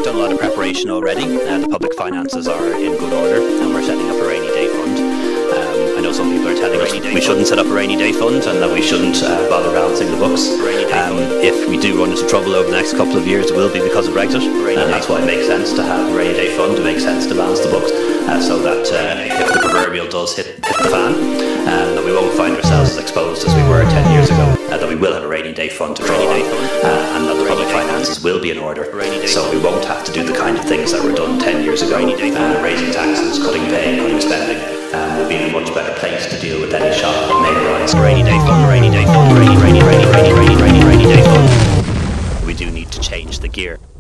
we've done a lot of preparation already. The public finances are in good order, and we're setting up a rainy day fund. I know some people are telling us we shouldn't set up a rainy day fund and that we shouldn't bother balancing the books. If we do run into trouble over the next couple of years, it will be because of Brexit, and that's why it makes sense to have a rainy day fund. It makes sense to balance the books, so that if the proverbial does hit the fan, that we won't find ourselves as exposed as we were 10 years ago. That we will have a rainy day fund to draw on, and that the public finances will be in order, so we won't have to do the kind of things that were done 10 years ago, raising taxes, cutting pay, cutting spending. We'll be in a much better place to deal with any shock that may arise. Rainy day fund, rainy day fund, rainy day fund. We do need to change the gear.